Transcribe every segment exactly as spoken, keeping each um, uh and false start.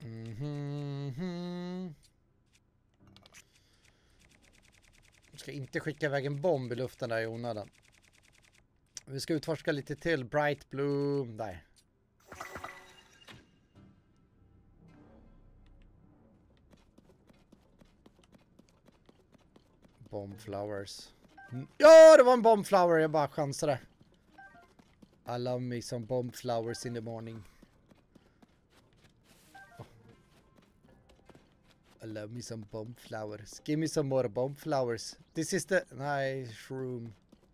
Mm-hmm. Jag ska inte skicka iväg en bomb i luften där i onödan. Vi ska utforska lite till. Bright Blue. Där. Bomb flowers. Ja, det var en bomb flower. Jag bara chansade. I love me some bomb flowers in the morning. Oh. I love me some bomb flowers. Give me some more bomb flowers. This is the... Nej, shroom.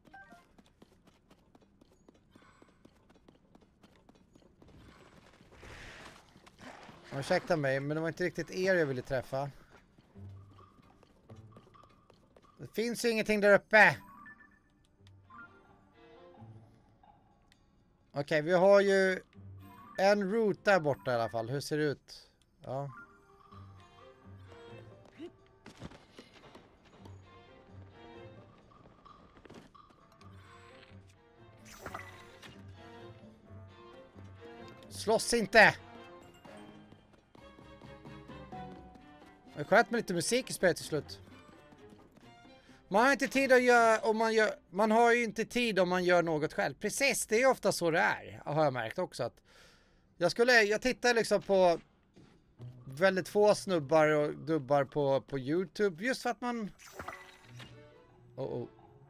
Ursäkta mig, men det var inte riktigt er jag ville träffa. Det finns ju ingenting där uppe. Okej, okay, vi har ju en route där borta i alla fall. Hur ser det ut? Ja. Slåss inte! Det är skönt med lite musik i spelet till slut. Man har inte tid att göra om man gör, man har ju inte tid om man gör något själv. Precis, det är ofta så det är. Har jag märkt också att jag skulle jag tittar liksom på väldigt få snubbar och dubbar på på YouTube just för att man oh, oh.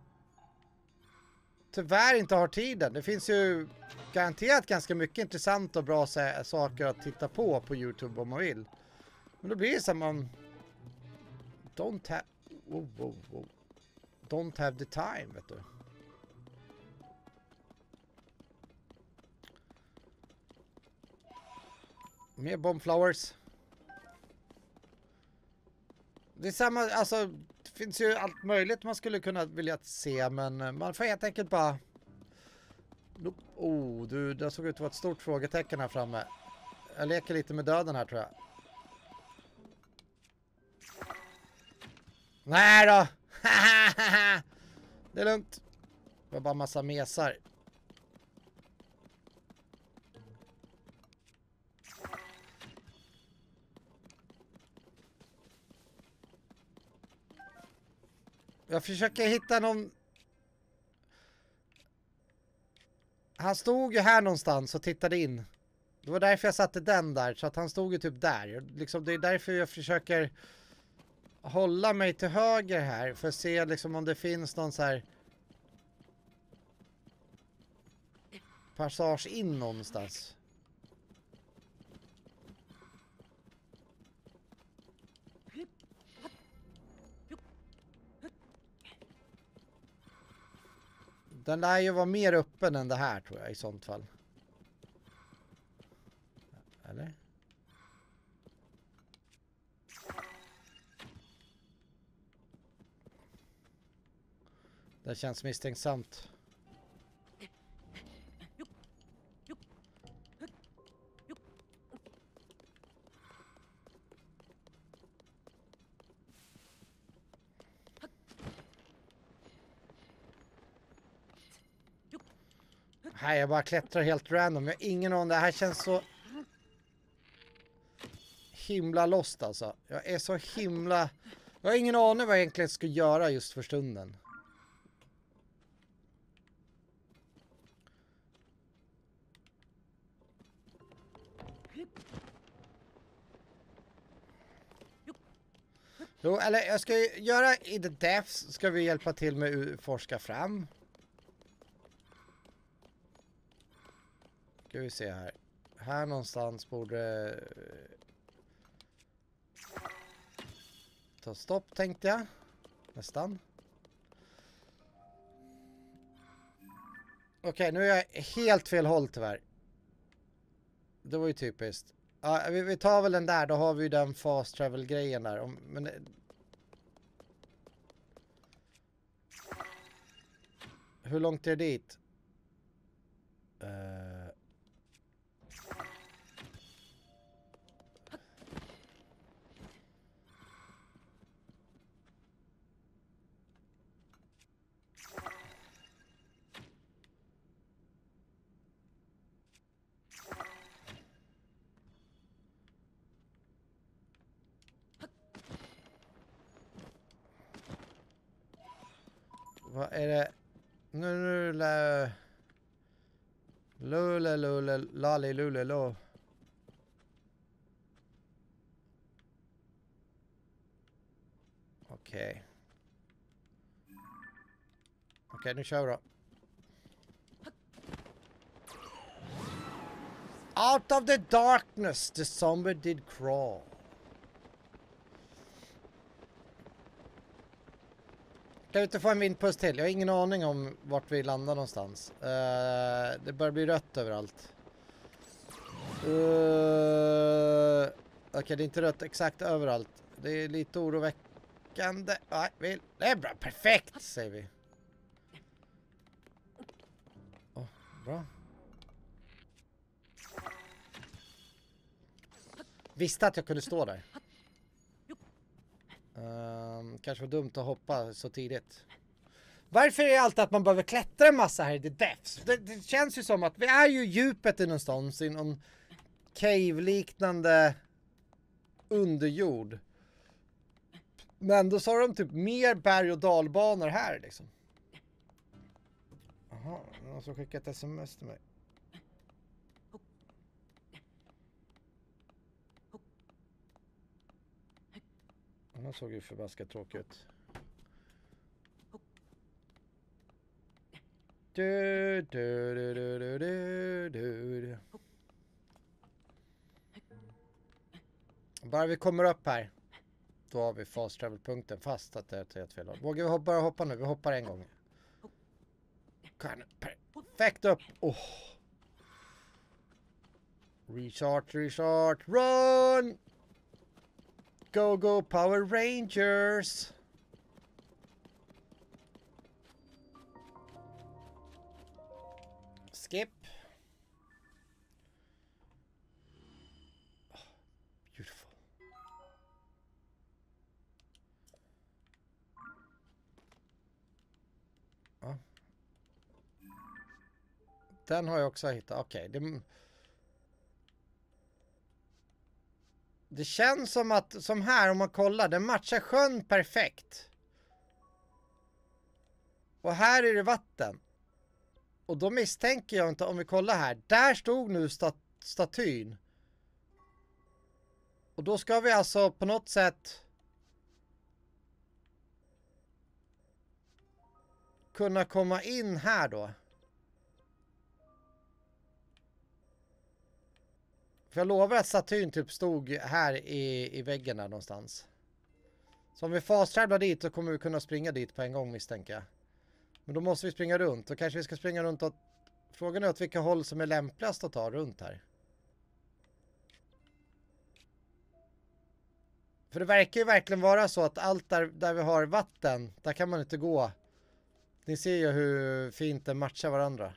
tyvärr inte har tiden. Det finns ju garanterat ganska mycket intressant och bra saker att titta på på YouTube om man vill. Men då blir det som man don't have oh, oh, oh. Don't have the time, vet du. Mer bombflowers. Det är samma, alltså det finns ju allt möjligt man skulle kunna vilja se, men man får helt enkelt bara... Oh, du, det såg ut att vara ett stort frågetecken här framme. Jag leker lite med döden här, tror jag. Nej då! Det är lugnt. Det var bara massa mesar. Jag försöker hitta någon... Han stod ju här någonstans och tittade in. Det var därför jag satte den där. Så att han stod ju typ där. Liksom, det är därför jag försöker hålla mig till höger här. För att se liksom om det finns någon så här passage in någonstans. Den lär ju vara mer öppen än det här, tror jag, i sånt fall. Eller? Det känns misstänksamt. Nej, jag bara klättrar helt random. Jag har ingen aning. Det här känns så himla lost alltså. Jag är så himla... Jag har ingen aning vad jag egentligen ska göra just för stunden. Jo, eller jag ska göra i the depths. Ska vi hjälpa till med att forska fram. Ska vi se här. Här någonstans borde ta stopp, tänkte jag. Nästan. Okej, okay, nu är jag helt fel håll tyvärr. Det var ju typiskt. Ja, vi, vi tar väl den där. Då har vi ju den fast travel grejen där. Om, men hur långt är det dit? Uh... Vad är det? Nu nu lä Lule lule lali lule lo. Okej. Okay. Okej, okay, nu kör vi då. Out of the darkness the zombie did crawl. Kan vi inte få en vindpuss till? Jag har ingen aning om vart vi landar någonstans. Uh, det börjar bli rött överallt. Uh, Okej, okay, det är inte rött exakt överallt. Det är lite oroväckande. Nej, vi, det är bra. Perfekt, säger vi. Oh, bra. Visste att jag kunde stå där. Um, kanske var dumt att hoppa så tidigt. Varför är det alltid att man behöver klättra en massa här i The Depths? Det, det känns ju som att vi är ju djupet i någonstans i någon cave-liknande underjord. Men då sa de typ mer berg- och dalbanor här liksom. Jaha, någon som skickat ett sms till mig. Den såg ju förbaskat tråkigt ut. Du, du, du, du, du, du, du. Bara vi kommer upp här. Då har vi fast travel-punkten fast att det är helt fel. Vågar vi hoppa, bara hoppa nu? Vi hoppar en gång. Perfekt upp. Oh. Restart, restart, run! Go, go, Power Rangers! Skip. Oh, beautiful. Ja. Den har jag också hittat. Okej, okay, det... Det känns som att, som här om man kollar, den matchar sjön perfekt. Och här är det vatten. Och då misstänker jag inte, om vi kollar här, där stod nu stat statyn. Och då ska vi alltså på något sätt kunna komma in här då. För jag lovar att statyn typ stod här i, i väggen där någonstans. Så om vi fast-travelar dit så kommer vi kunna springa dit på en gång, misstänker jag. Men då måste vi springa runt. Och kanske vi ska springa runt och... Frågan är åt vilka håll som är lämpligast att ta runt här. För det verkar ju verkligen vara så att allt där, där vi har vatten, där kan man inte gå. Ni ser ju hur fint det matchar varandra.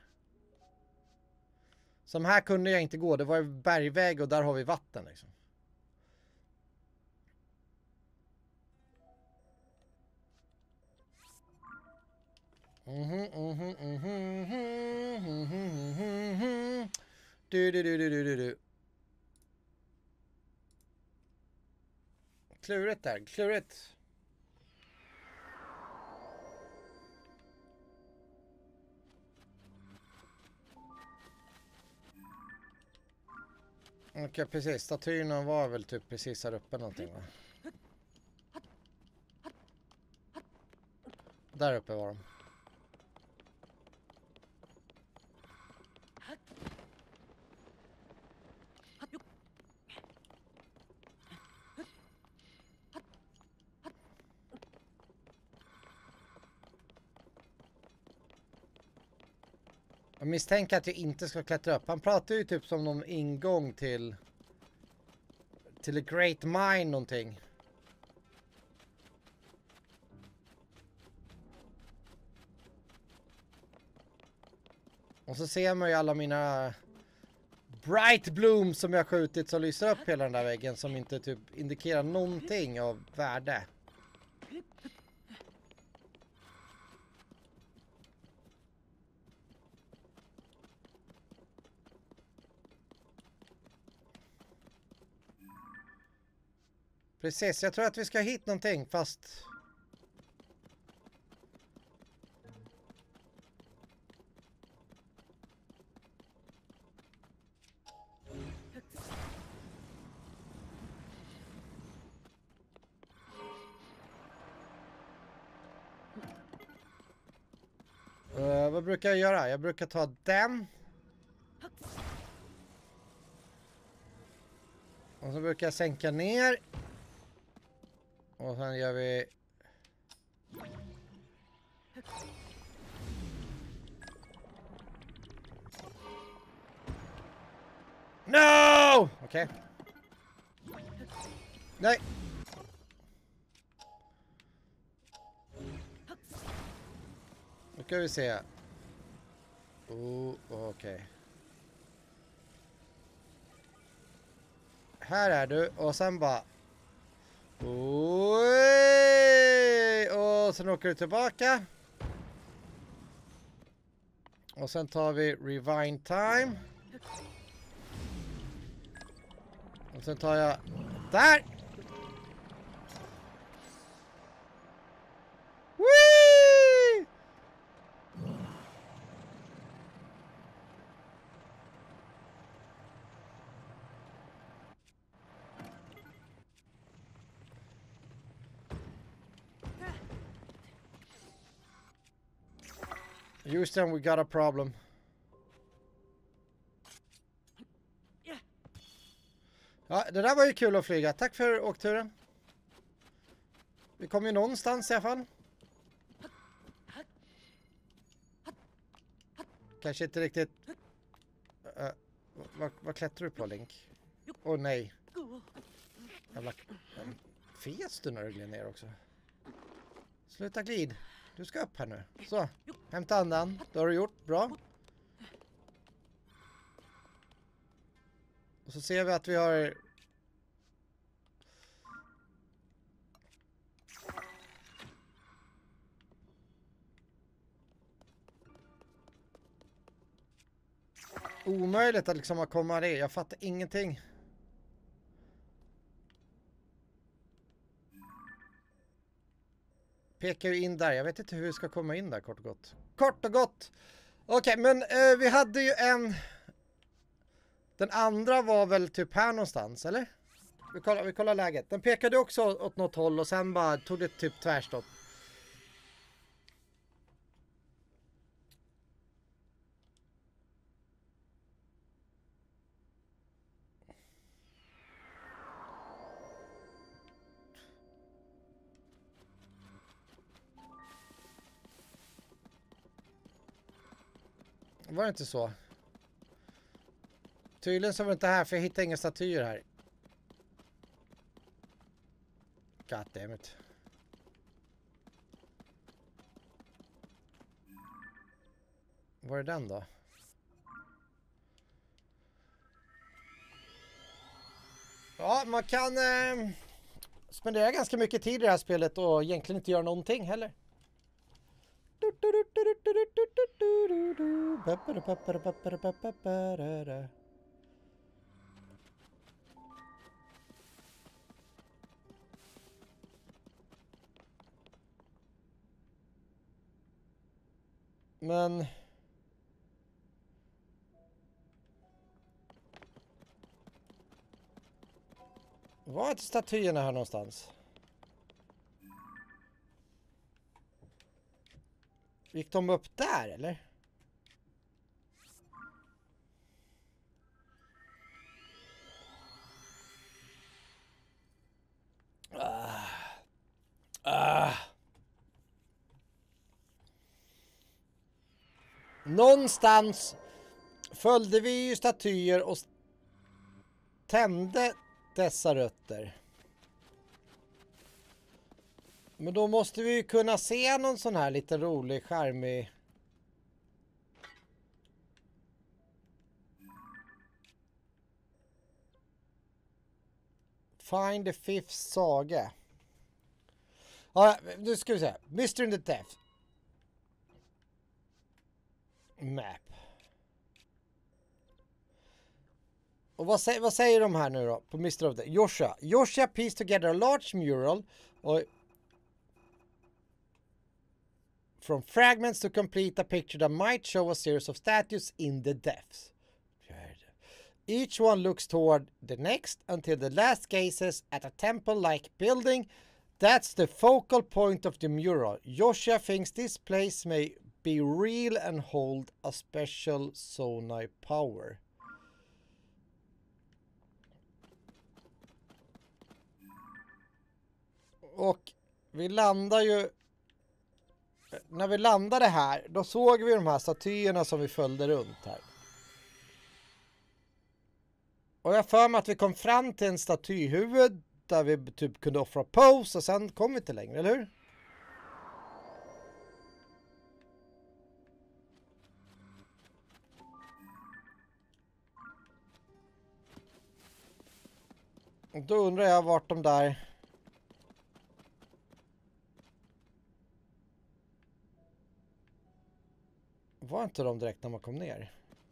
Som här kunde jag inte gå. Det var en bergväg och där har vi vatten liksom. Mhm, mhm, mhm, mhm, mhm, mhm. Du, du, du, du, du, du. Klurigt där, klurigt. Okej, okay, precis. Statyerna var väl typ precis här uppe någonting, va? Där uppe var de. Jag misstänker att jag inte ska klättra upp. Han pratar ju typ som någon ingång till till a great mine någonting. Och så ser man ju alla mina bright blooms som jag skjutit som lyser upp hela den där väggen, som inte typ indikerar någonting av värde. Precis, jag tror att vi ska hit någonting, fast Uh, vad brukar jag göra? Jag brukar ta den. Och så brukar jag sänka ner. Och sen gör vi... No! Okej. Okay. Nej. Nu ska vi se. Oh, okej. Okay. Här är du och sen bara... Oj! Och sen åker du tillbaka. Och sen tar vi rewind time. Och sen tar jag... Där! Whee! Houston, we got a problem. Ja, det där var ju kul att flyga. Tack för åkturen. Vi kom ju någonstans i alla fall. Kanske inte riktigt... Uh, vad, vad klättrar du på, Link? Åh oh, nej. Jävla... Fes du när du gled ner också. Sluta glid. Du ska upp här nu. Så, hämta andan. Det har du gjort. Bra. Och så ser vi att vi har... Omöjligt att liksom komma det. Jag fattar ingenting. Pekar ju in där. Jag vet inte hur vi ska komma in där kort och gott. Kort och gott! Okej, okay, men eh, vi hade ju en... Den andra var väl typ här någonstans, eller? Vi kollar, vi kollar läget. Den pekade också åt något håll och sen bara tog det typ tvärstopp. Var det inte så? Tydligen så var det inte här för jag hittade inga statyer här. God damn it. Var är den då? Ja, man kan eh, spendera ganska mycket tid i det här spelet och egentligen inte göra någonting heller. Men var är statyerna här någonstans? Gick de upp där eller? Ah. Ah. Någonstans följde vi ju statyer och tände dessa rötter. Men då måste vi ju kunna se någon sån här lite rolig, charmig... Find the fifth saga. Ja, nu ska vi se. Mystery in the Depth. Map. Och vad, sä vad säger de här nu då på Mystery of the Joshua. Joshua pieced together a large mural och from fragments to complete a picture that might show a series of statues in the depths. Each one looks toward the next until the last gazes at a temple-like building. That's the focal point of the mural. Joshua thinks this place may be real and hold a special sonai power. Och vi landar ju... När vi landade här, då såg vi de här statyerna som vi följde runt här. Och jag för mig att vi kom fram till en statyhuvud där vi typ kunde offra pose och sen kom vi inte längre, eller hur? Och då undrar jag vart de där... Var inte de direkt när man kom ner?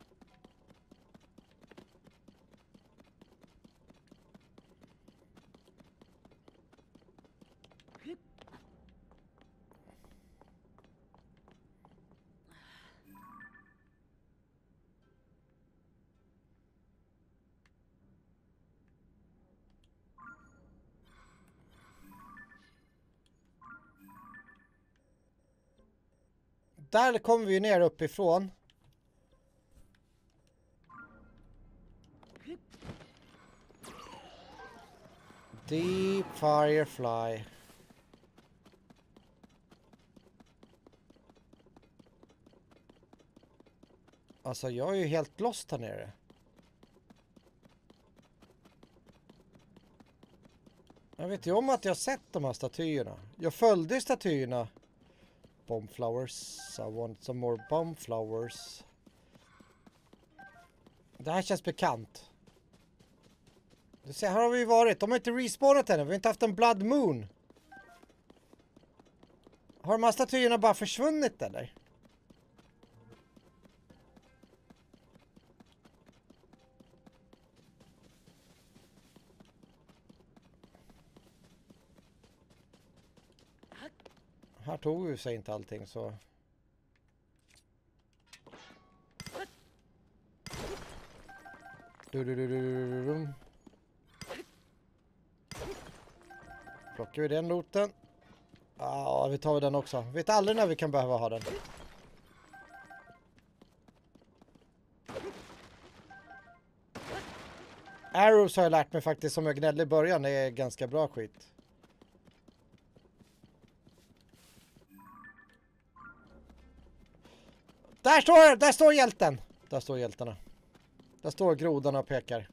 Där kommer vi ner uppifrån. Deep Firefly. Alltså jag är ju helt lost här nere. Jag vet ju om att jag har sett de här statyerna. Jag följde statyerna. Bomb flowers. I want some more bomb flowers. Det här känns bekant. Du ser, här har vi varit. De har inte respawnat ännu. Vi har inte haft en Blood Moon. Har de här statyerna bara försvunnit eller? Här tog vi sig inte allting så... Du, du, du, du, du. Plockar vi den looten. Ja, vi tar den också. Vet aldrig när vi kan behöva ha den. Arrows har jag lärt mig faktiskt som jag gnällde i början. Det är ganska bra skit. Där står, där står hjälten. Där står hjältarna. Där står grodarna och pekar.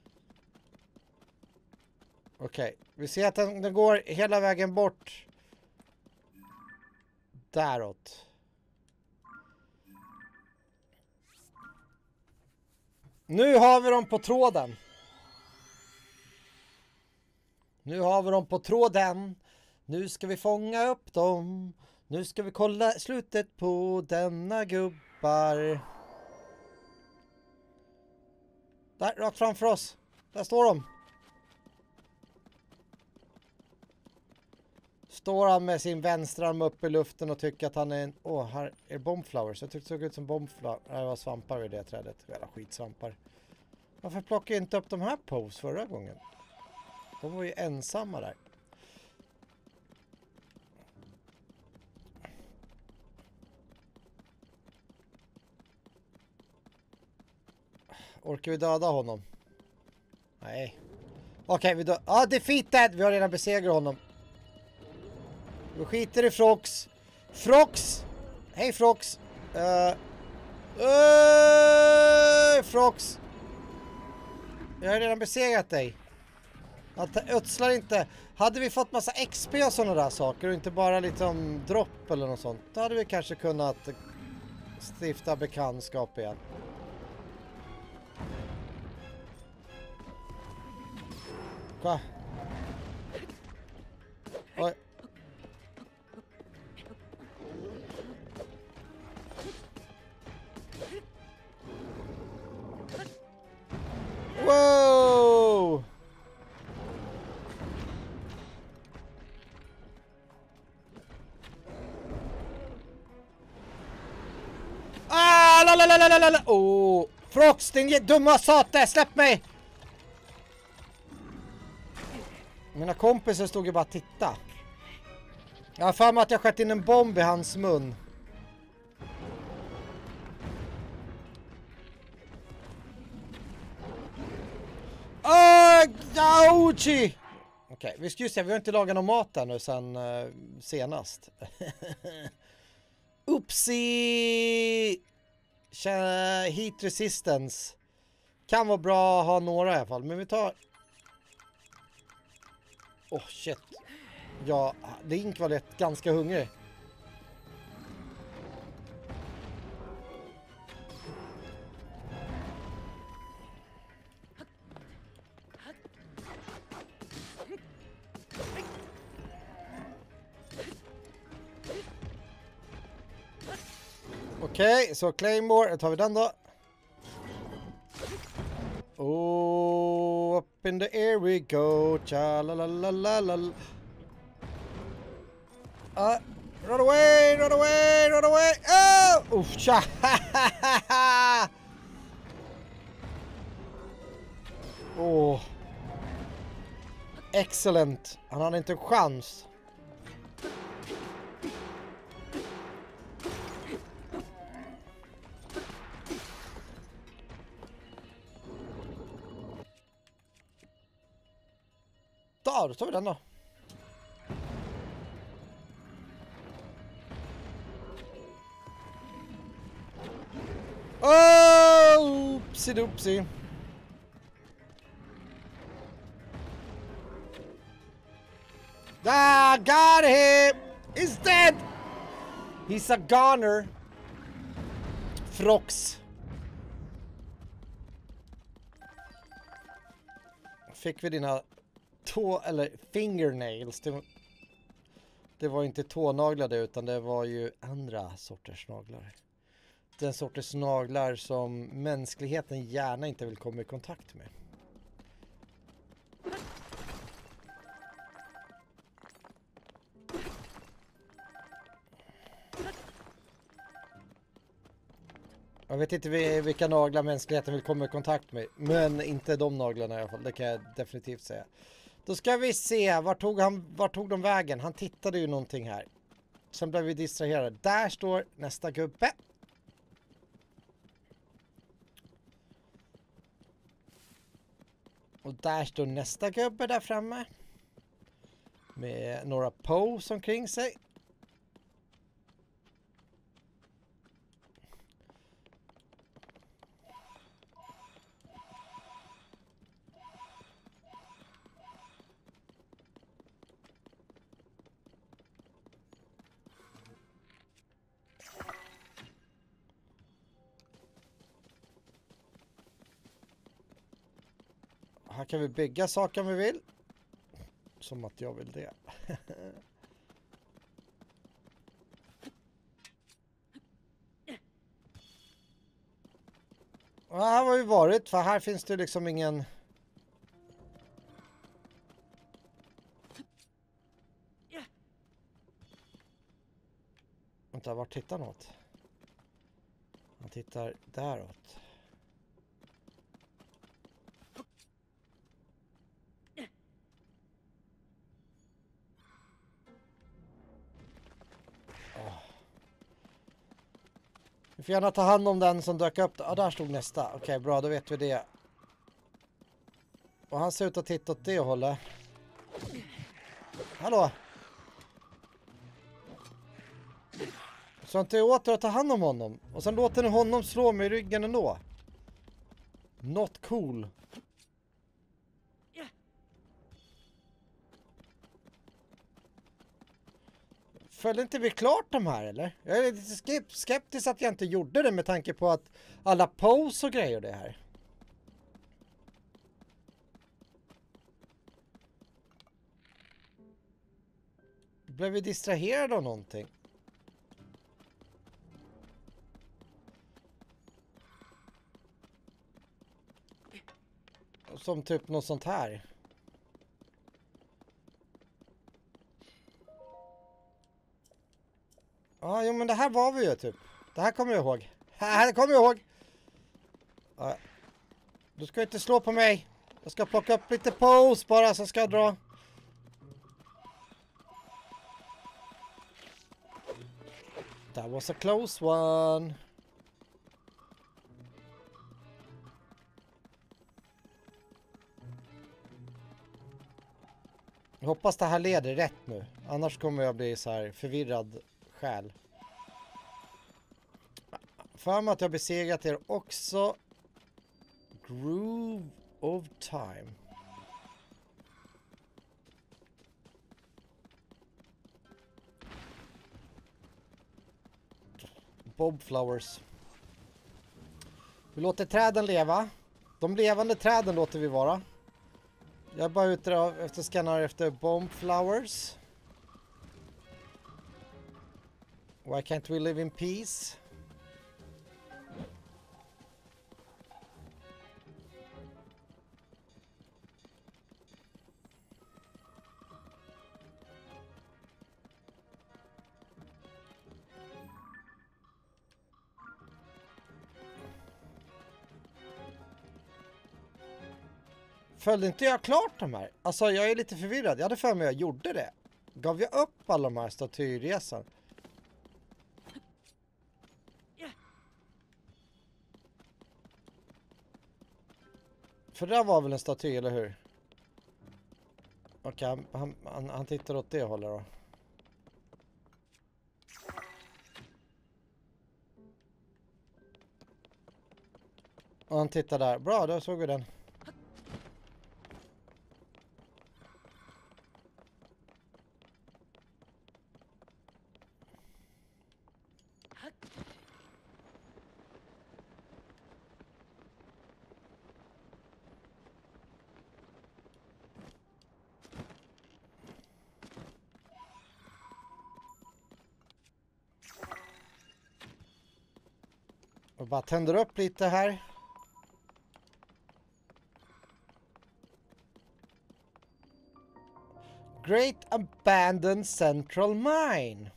Okej, okay. Vi ser att den, den går hela vägen bort. Däråt. Nu har vi dem på tråden. Nu har vi dem på tråden. Nu ska vi fånga upp dem. Nu ska vi kolla slutet på denna gubbar. Där, rakt framför oss. Där står de. Står han med sin vänsterarm upp i luften och tycker att han är en... Åh, oh, här är bombflowers. Jag tyckte det såg ut som bombflowers. Det var svampar vid det trädet. Jävla skitsvampar. Varför plockade jag inte upp de här pose förra gången? De var ju ensamma där. Orkar vi döda honom? Nej. Okej, okay, vi dödar... Ah, defeated! Vi har redan besegrat honom. Vi skiter i Frox. Frox! Hej Frox! Uh, uh, Frox! Jag har redan besegrat dig. Att ödslar inte. Hade vi fått massa X P och sådana där saker och inte bara liksom dropp eller något sånt, då hade vi kanske kunnat stifta bekantskap igen. Kom. Oj. Wow! Ah, la la la la la la. Oh, Frox, din dumma sate, släpp mig. Mina kompisar stod ju bara och titta. Jag har för mig att jag sköt in en bomb i hans mun. Ouchie! Okej, vi ska ju se, vi har inte lagat någon mat där nu sen uh, senast. Oopsie! Heat resistance. Kan vara bra att ha några i alla fall, men vi tar... Åh, oh, shit. Ja, Link var rätt ganska hungrig. Okej, okay, så Claymore, då tar vi den då. Oh, up in the air we go. Cha la la la la la. Uh, run away, run away, run away. Oh, uff, cha. Oh. Excellent. Han hade inte en chans. Då tar vi den då. Oh, oopsie doopsie. Ah, got him! He's dead! He's a goner. Frox. Fick vi dina tå eller fingernails? Det var, det var inte tånaglar det, utan det var ju andra sorters naglar. Den sorters naglar som mänskligheten gärna inte vill komma i kontakt med. Jag vet inte vilka naglar mänskligheten vill komma i kontakt med, men inte de naglarna i alla fall, det kan jag definitivt säga. Då ska vi se, var tog, han, var tog de vägen? Han tittade ju någonting här. Sen blev vi distraherade. Där står nästa gubbe. Och där står nästa gubbe där framme. Med några pose omkring sig. Här kan vi bygga saker om vi vill. Som att jag vill det. Och här har vi varit, för här finns det liksom ingen... Vänta, vart tittar något? Han tittar däråt. Vi får gärna ta hand om den som dök upp. Ja, där stod nästa. Okej, okay, bra, då vet vi det. Och han ser ut att titta åt det hållet. Hallå? Så inte åter att ta hand om honom. Och sen låter ni honom slå mig i ryggen ändå. Not cool. Följde inte vi klart de här, eller? Jag är lite skeptisk att jag inte gjorde det med tanke på att alla pose och grejer det här. Blev vi distraherade av någonting? Som typ något sånt här. Ja, jo, men det här var vi ju typ. Det här kommer jag ihåg. Här kommer jag ihåg. Ja. Du ska inte slå på mig. Jag ska plocka upp lite pose bara, så ska jag dra. That was a close one. Jag hoppas det här leder rätt nu. Annars kommer jag bli så här förvirrad själ. För mig att jag besegrat er också. Groove of Time. Bobflowers. Vi låter träden leva. De levande träden låter vi vara. Jag är bara ute efter skannar efter Bobflowers. Why can't we live in peace? Följde inte jag klart de här? Alltså jag är lite förvirrad. Jag hade för mig jag gjorde det. Gav jag upp alla de här statyresan? För det var väl en staty, eller hur? Okej, okay, han, han, han tittar åt det hållet då. Och han tittar där. Bra, då såg vi den. Och bara tänder upp lite här. Great Abandoned Central Mine.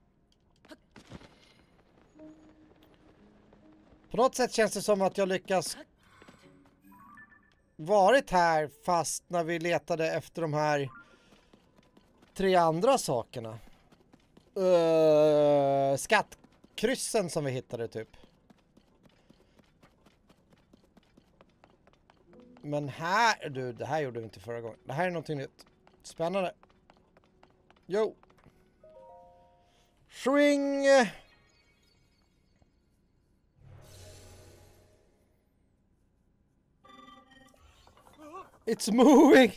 På något sätt känns det som att jag lyckas varit här fast när vi letade efter de här tre andra sakerna. Uh, skattkryssen som vi hittade typ. Men här, du, det här gjorde vi inte förra gången. Det här är någonting nytt. Spännande. Jo. Swing. It's moving.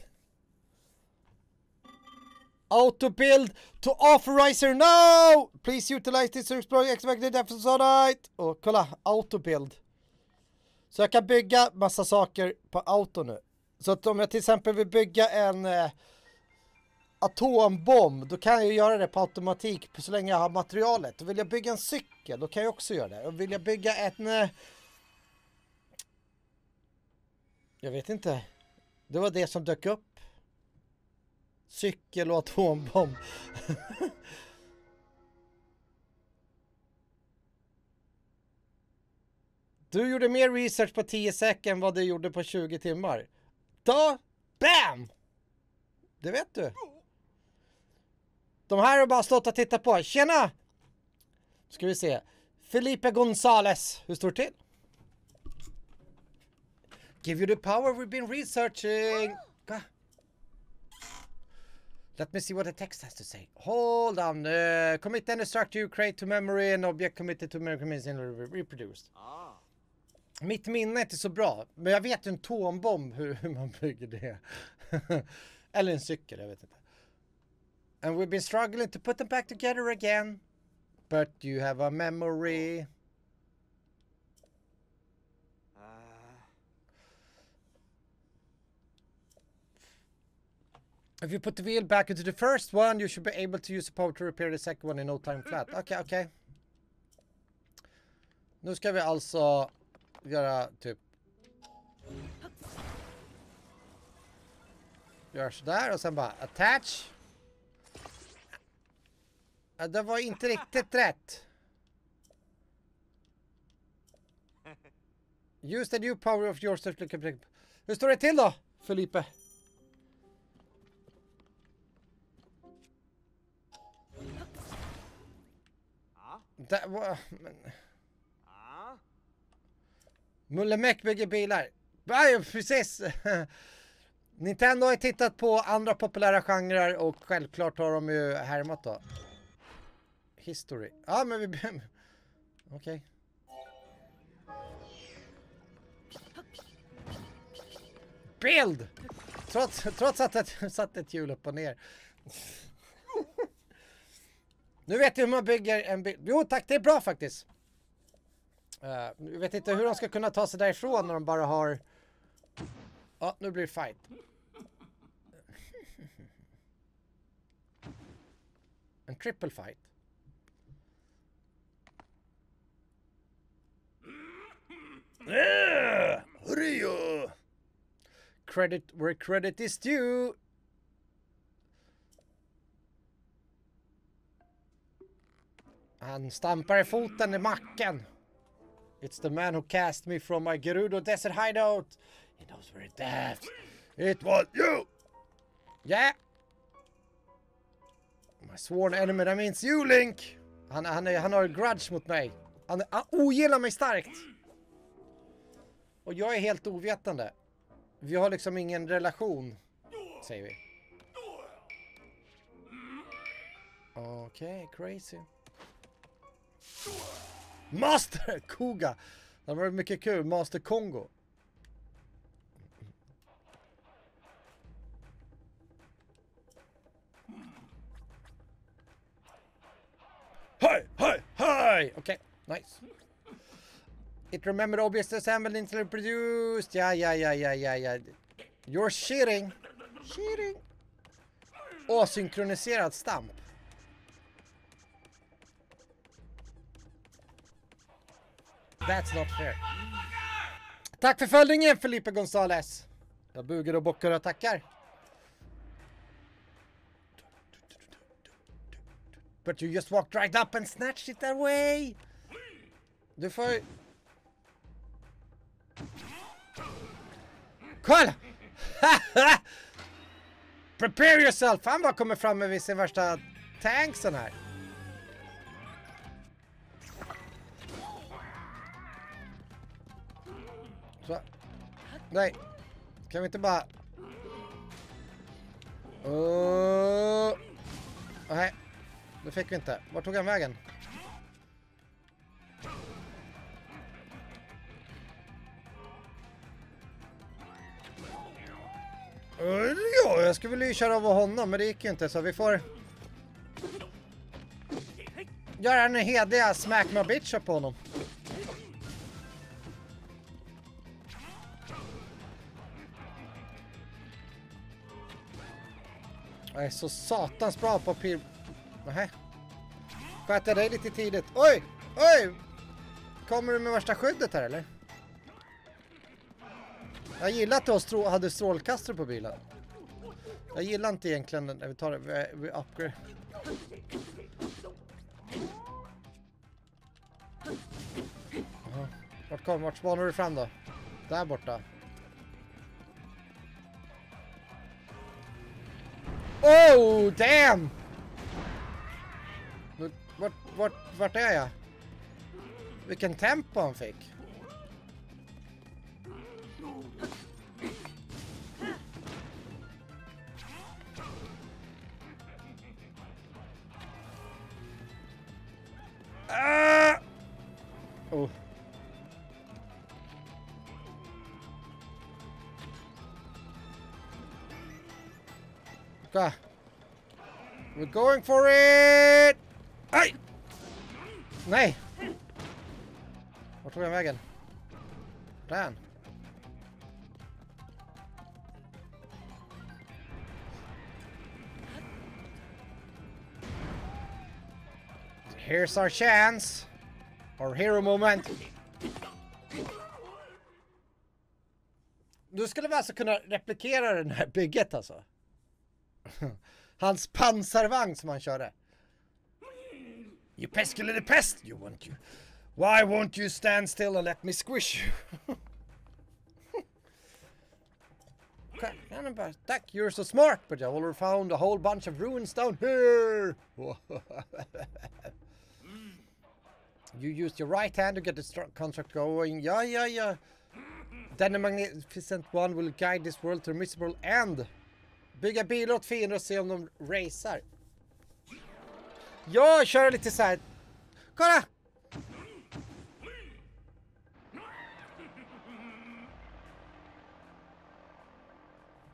Auto build to authorizer now. Please utilize this to explore expected episode. Och kolla, auto build. Så jag kan bygga massa saker på auto nu. Så att om jag till exempel vill bygga en eh, atombomb, då kan jag göra det på automatik så länge jag har materialet. Och vill jag bygga en cykel, då kan jag också göra det. Och vill jag bygga en... Eh, jag vet inte. Det var det som dök upp. Cykel och atombomb. Du gjorde mer research på tio sekunder än vad du gjorde på tjugo timmar. Då, bam! Det vet du. De här har bara stått och tittat på. Tjena! Ska vi se. Felipe González. Hur står det till? Give you the power we've been researching. Go. Let me see what the text has to say. Hold on. Uh, commit any structure you create to memory and object committed to memory commits and reproduced. Ah. Mitt minne är inte så bra. Men jag vet ju en atombomb hur, hur man bygger det. Eller en cykel, jag vet inte. And we've been struggling to put them back together again. But you have a memory. Uh. If you put the wheel back into the first one, you should be able to use the power to repair the second one in no time flat. Okej, okay, okej. Okay. Nu ska vi alltså göra typ... Gör sådär och sen bara attach. Det var inte riktigt rätt. Use the new power of yours. Hur står det till då, Felipe? Det var... Men... Mullemäck bygger bilar. Ja, precis. Nintendo har tittat på andra populära genrer och självklart har de ju härmat då. History. Ja, men vi... Okej. Okay. Bild! Trots, trots att det satt ett hjul upp och ner. Nu vet jag hur man bygger en bild. Jo tack, det är bra faktiskt. Uh, jag vet inte hur de ska kunna ta sig därifrån när de bara har... Ja, oh, nu blir det fight. En triple fight. Uh, Rio! Credit where credit is due. Han stampar i foten i macken. It's the man who cast me from my Gerudo desert hideout. He knows where it is. It was you. Yeah. My sworn enemy, that means you, Link. Han, han, är, han har en grudge mot mig. Han, han ogillar mig starkt. Och jag är helt ovetande. Vi har liksom ingen relation, säger vi. Okej, okay, crazy. Master Koga. Det var mycket kul. Master Kongo. Hej, hej, hej! Okej, okay, nice. It remembered objects assembled into produced. Ja, ja, ja, ja, ja, ja. You're cheating. Cheating. Asynkroniserad stamp. That's not fair. Tack för följningen, Felipe González. Jag bugar och bockar och tackar. But you just walked right up and snatched it away. Du får... Kolla! Prepare yourself! Han bara kommer fram med sin värsta tanksen här. Så. Nej. Kan vi inte bara... Uh... Nej. Det fick vi inte. Var tog han vägen? Uh, ja, jag skulle vilja köra över honom, men det gick ju inte, så vi får göra en hediga smack my bitch på honom. Jag är så satans bra på pil... Nähä. Sköt jag dig lite tidigt. Oj! Oj! Kommer du med värsta skyddet här, eller? Jag gillar att du strå hade strålkastare på bilen. Jag gillar inte egentligen när vi tar det. Vi, vi upgrade. Aha. Vart kom, vart spanar du fram då? Där borta. Oh, damn! Vart, vart, vart är jag? Vilken tempo han fick. Ah! Oh. Okay. We're going for it! Aj! Nej! Vart tog jag vägen? Där. Here's our chance. Our hero moment. Du skulle väl alltså kunna replikera den här bygget alltså. Hans pansarvagn som han körde. You pesky little pest, you want you. Why won't you stand still and let me squish you? Tack, you're so smart, but I already found a whole bunch of ruins down here. You used your right hand to get the construct going. Yeah, yeah, yeah. Then the Magnificent One will guide this world to a miserable end. Bygga bilar åt fiender och se om de racear. Jag kör lite så här. Kolla!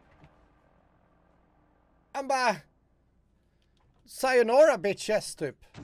Han bara... Sayonara bitches typ.